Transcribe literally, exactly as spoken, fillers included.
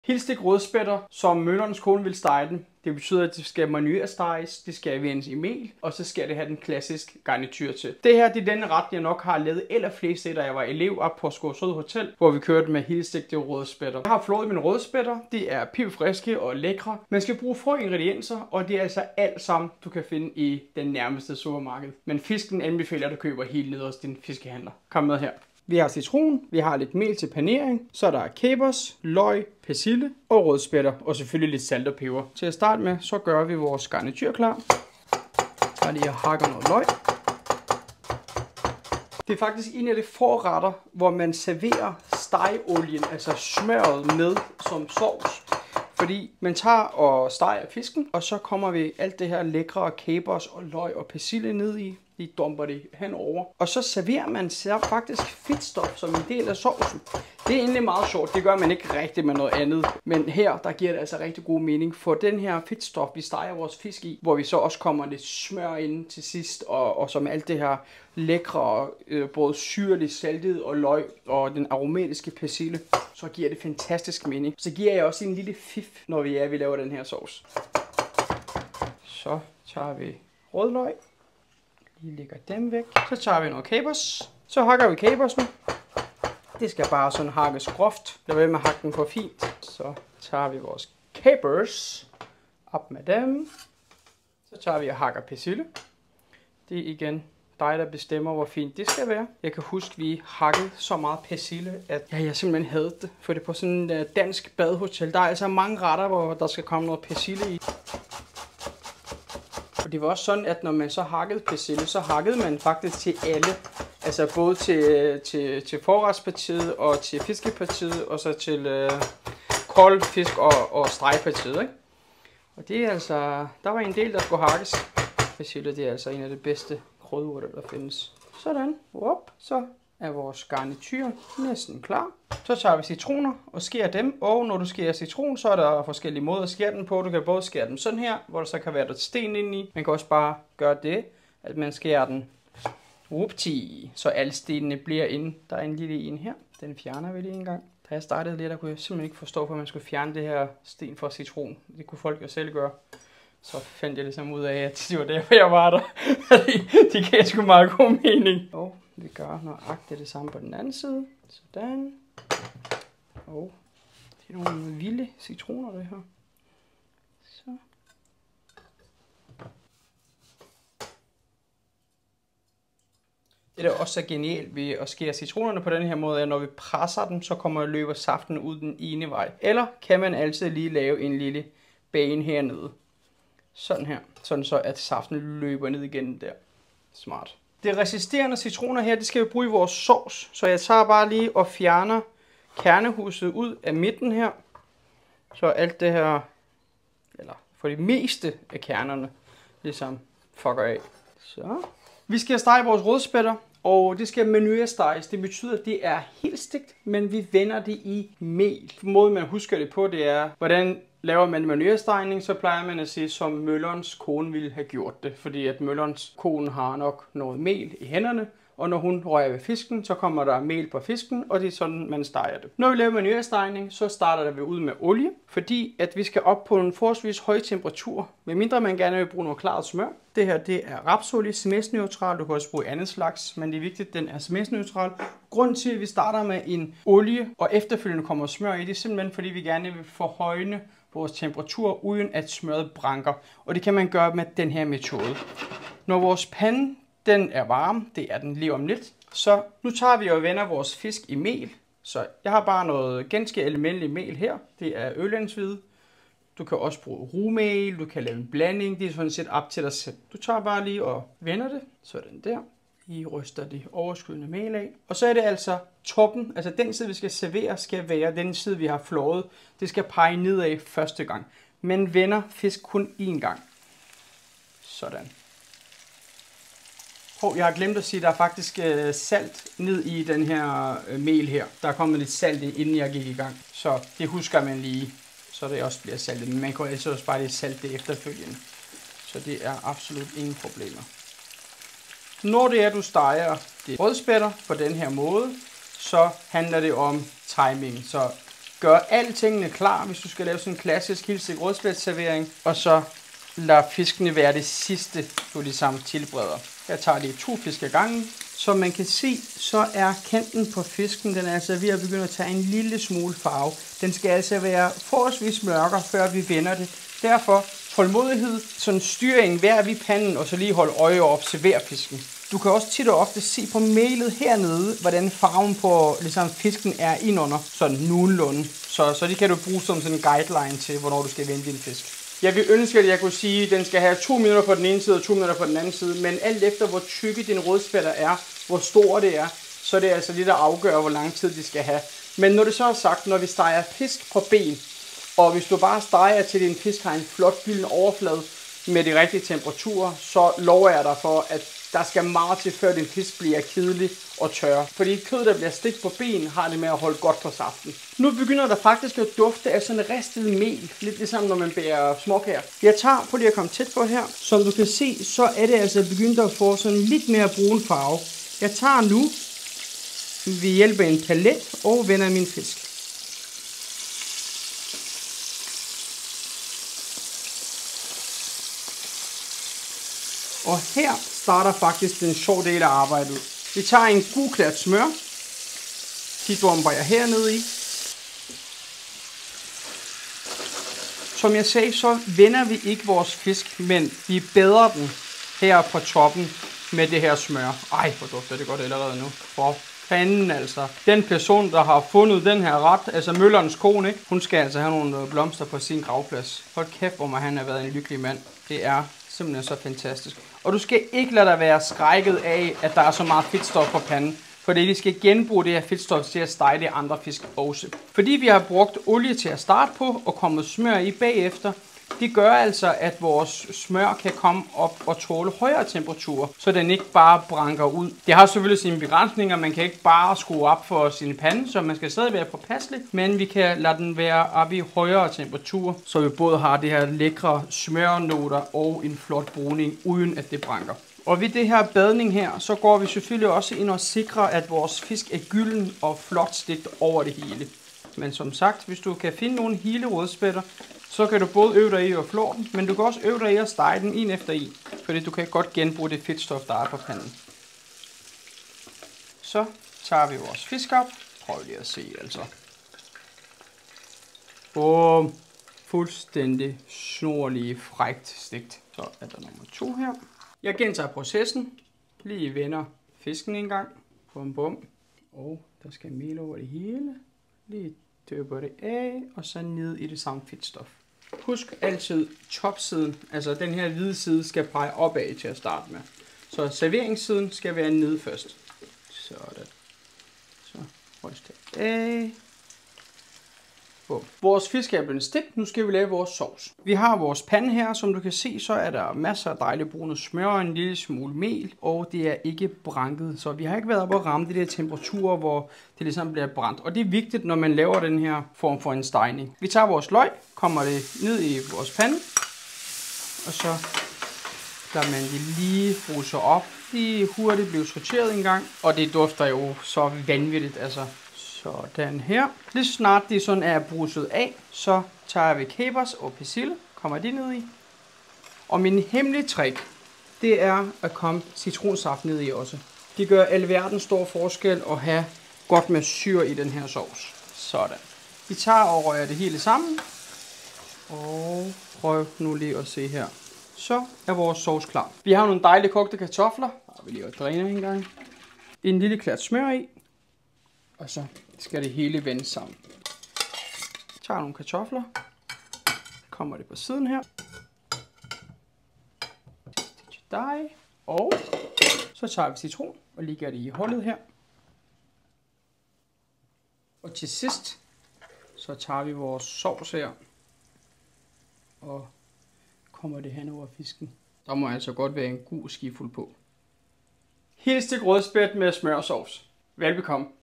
Helstik rødspætter, som møllerens kone vil stege den. Det betyder, at det skal marinere-steges, det skal vendes i mel, og så skal det have den klassiske garnityr til. Det her det er den ret, jeg nok har lavet allerflest, da jeg var elev op på Skovsrød Hotel, hvor vi kørte med helstik rødspætter. Jeg har flået mine rødspætter, de er pivfriske og lækre. Man skal bruge få ingredienser, og det er altså alt sammen, du kan finde i den nærmeste supermarked. Men fisken anbefaler, at du køber helt ned hos din fiskehandler. Kom med her. Vi har citron, vi har lidt mel til panering, så er der kapers, løg, persille og rødspætter, og selvfølgelig lidt salt og peber. Til at starte med, så gør vi vores garnityr klar. Så er lige og hakker noget løg. Det er faktisk en af de få retter, hvor man serverer stegeolien, altså smøret med som sovs. Fordi man tager og steger fisken, og så kommer vi alt det her lækre kapers og løg og persille ned i. De dumper det henover. Og så serverer man så faktisk fedtstof som en del af sovsen. Det er egentlig meget sjovt. Det gør man ikke rigtigt med noget andet. Men her, der giver det altså rigtig god mening. For den her fedtstof, vi steger vores fisk i, hvor vi så også kommer lidt smør ind til sidst, og, og som alt det her lækre, øh, både syrligt, saltet og løg, og den aromatiske persille, så giver det fantastisk mening. Så giver jeg også en lille fif, når vi er, vi laver den her sovs. Så tager vi rødløg. Vi lægger dem væk. Så tager vi noget kapers. Så hakker vi kapersen. Det skal bare sådan hakkes groft. Lad være med at hakke den for fint. Så tager vi vores kapers. Op med dem. Så tager vi og hakker persille. Det er igen dig, der bestemmer, hvor fint det skal være. Jeg kan huske, vi hakkede så meget persille, at ja, jeg simpelthen havde det. For det er på sådan et dansk badehotel. Der er altså mange retter, hvor der skal komme noget persille i. Og det var også sådan, at når man så hakkede persille, så hakkede man faktisk til alle. Altså både til, til, til forretspartiet og til fiskepartiet, og så til øh, kold fisk og, og stregpartiet, ikke? Og det er altså, der var en del, der skulle hakkes. Persille, det er altså en af de bedste krydderurter, der findes. Sådan, whoop, så er vores garnityr næsten klar. Så tager vi citroner og skærer dem, og når du skærer citron, så er der forskellige måder at skære den på. Du kan både skære dem sådan her, hvor der så kan være der sten indeni. Man kan også bare gøre det, at man skærer den whoopty, så alle stenene bliver inde. Der er en lille en her, den fjerner vi lige en gang. Da jeg startede lidt, der kunne jeg simpelthen ikke forstå, hvor man skulle fjerne det her sten fra citron. Det kunne folk jo selv gøre. Så fandt jeg ligesom ud af, at det var derfor, jeg var der. Det gav sgu meget god mening. Og vi gør nøjagtigt det samme på den anden side. Sådan. Og det er nogle vilde citroner, det her. Så. Det der også er genialt ved at skære citronerne på den her måde, er, at når vi presser dem, så kommer løber saften ud den ene vej. Eller kan man altid lige lave en lille bane hernede. Sådan her. Sådan så, at saften løber ned igennem der. Smart. Det resisterende citroner her, det skal vi bruge i vores sovs. Så jeg tager bare lige og fjerner kernehuset ud af midten her. Så alt det her, eller for det meste af kernerne, ligesom fucker af. Så. Vi skal stege vores rødspætter, og det skal marinere-steges. Det betyder, at det er helt stegt, men vi vender det i mel. Måden man husker det på, det er, hvordan laver man marinere-stegning, så plejer man at sige, som møllerens kone ville have gjort det. Fordi at møllerens kone har nok noget mel i hænderne, og når hun rører ved fisken, så kommer der mel på fisken, og det er sådan, man steger det. Når vi laver marinere-stegning, så starter vi ud med olie, fordi at vi skal op på en forholdsvis høj temperatur, medmindre man gerne vil bruge noget klart smør. Det her, det er rapsolie, smæsneutral. Du kan også bruge andet slags, men det er vigtigt, at den er smæsneutral. Grunden til, at vi starter med en olie, og efterfølgende kommer smør i, det er simpelthen, fordi vi gerne vil forhøjne vores temperatur, uden at smøret branker. Og det kan man gøre med den her metode. Når vores pande, den er varm, det er den lige om lidt, så nu tager vi og vender vores fisk i mel. Så jeg har bare noget ganske almindeligt mel her. Det er ølandshvide. Du kan også bruge rugmel, du kan lave en blanding. Det er sådan set op til dig selv. Du tager bare lige og vender det. Sådan der. I ryster det overskydende mel af. Og så er det altså toppen, altså den side vi skal servere, skal være den side vi har flået. Det skal pege nedad første gang. Men vender fisk kun én gang. Sådan. Oh, jeg har glemt at sige, at der er faktisk øh, salt ned i den her øh, mel her. Der er kommet lidt salt i, inden jeg gik i gang. Så det husker man lige, så det også bliver saltet. Men man kan altså også bare lige salte det efterfølgende. Så det er absolut ingen problemer. Når det er, at du steger det rødspætter på den her måde, så handler det om timing. Så Gør alle tingene klar, hvis du skal lave sådan en klassisk hilsig rødspætservering. Og så lad fiskene være det sidste, du ligesom tilbereder. Jeg tager lige to fisk ad gangen. Som man kan se, så er kanten på fisken, den er altså ved at begynde at tage en lille smule farve. Den skal altså være forholdsvis mørkere, før vi vender det. Derfor tålmodighed, sådan styringen hver ved panden, og så lige holde øje og observere fisken. Du kan også tit og ofte se på mailet hernede, hvordan farven på ligesom, fisken er indunder, sådan nogenlunde. Så, så det kan du bruge som sådan en guideline til, hvornår du skal vende din fisk. Jeg vil ønske, at jeg kunne sige, at den skal have to minutter på den ene side og to minutter på den anden side, men alt efter hvor tykke din rødspætter er, hvor stor det er, så er det altså det, der afgør, hvor lang tid de skal have. Men når det så er sagt, når vi steger fisk på ben, og hvis du bare steger til din fisk har en flot gylden overflade med de rigtige temperaturer, så lover jeg dig for, at der skal meget til, før din fisk bliver kedelig og tør. Fordi kød, der bliver stegt på ben, har det med at holde godt på saften. Nu begynder der faktisk at dufte af sådan ristet mel. Lidt ligesom når man bærer småkager. Jeg tager, på lige at komme tæt på her. Som du kan se, så er det altså begyndt at få sådan lidt mere brun farve. Jeg tager nu ved hjælp af en palet og vender min fisk. Og her starter faktisk den sjove del af arbejdet. Vi tager en god klat smør. De dumper jeg hernede i. Som jeg sagde, så vender vi ikke vores fisk, men vi bedrer den her på toppen med det her smør. Ej, hvor dufter det godt allerede nu. For fanden altså. Den person, der har fundet den her ret, altså møllerens kone, ikke? Hun skal altså have nogle blomster på sin gravplads. Hold kæft, hvor må han have været en lykkelig mand. Det er simpelthen så fantastisk. Og du skal ikke lade dig være skrækket af, at der er så meget fedtstof på panden. Fordi vi skal genbruge det her fedtstof til at stege de andre fisk også. Fordi vi har brugt olie til at starte på og kommet smør i bagefter, det gør altså, at vores smør kan komme op og tåle højere temperaturer, så den ikke bare branker ud. Det har selvfølgelig sine begrænsninger, man kan ikke bare skrue op for sin pande, så man skal stadig være påpasselig, men vi kan lade den være op i højere temperaturer, så vi både har det her lækre smørnoter og en flot bruning, uden at det branker. Og ved det her badning her, så går vi selvfølgelig også ind og sikrer, at vores fisk er gylden og flot stegt over det hele. Men som sagt, hvis du kan finde nogle hele rødspætter, så kan du både øve dig i at flå den, men du kan også øve dig i at stege den en efter en, fordi du kan godt genbruge det fedtstof, der er på panden. Så tager vi vores fisk op. Prøv lige at se altså. Bum. Fuldstændig snorlige, frækt stegt. Så er der nummer to her. Jeg gentager processen. Lige vender fisken en gang. Bum bum. Og der skal mel over det hele. Lige døber det af, og så ned i det samme fedtstof. Husk altid topsiden, altså den her hvide side, skal pege opad til at starte med. Så serveringssiden skal være nede først. Sådan. Så ryst det af. Bum. Vores fisk er blevet stegt, nu skal vi lave vores sovs. Vi har vores pande her, som du kan se, så er der masser af dejligt brune smør og en lille smule mel, og det er ikke branket. Så vi har ikke været oppe at ramme de der temperaturer, hvor det ligesom bliver brændt. Og det er vigtigt, når man laver den her form for en stegning. Vi tager vores løg, kommer det ned i vores pande, og så lader man det lige bruse op. Lige hurtigt blive sorteret en gang, og det dufter jo så vanvittigt, altså. Sådan her. Lige snart det sådan er bruset af, så tager vi kapers og persille, kommer de ned i. Og min hemmelige trick, det er at komme citronsaft ned i også. Det gør alverden stor forskel at have godt med syre i den her sovs. Sådan. Vi tager og rører det hele sammen. Og prøv nu lige at se her. Så er vores sovs klar. Vi har nogle dejlige kogte kartofler. Der vil lige at dræne en gang. En lille klat smør i. Og så skal det hele vende sammen. Tager nogle kartofler. Kommer det på siden her. Og så tager vi citron og lægger det i hullet her. Og til sidst, så tager vi vores sovs her. Og kommer det hen over fisken. Der må altså godt være en god skifuld på. Helt stik rødspæt med smør og sovs. Velbekomme.